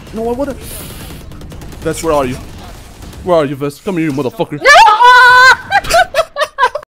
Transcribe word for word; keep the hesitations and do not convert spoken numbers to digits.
No, I wanna. Vest, where are you? Where are you, Vest? Come here, you motherfucker. No!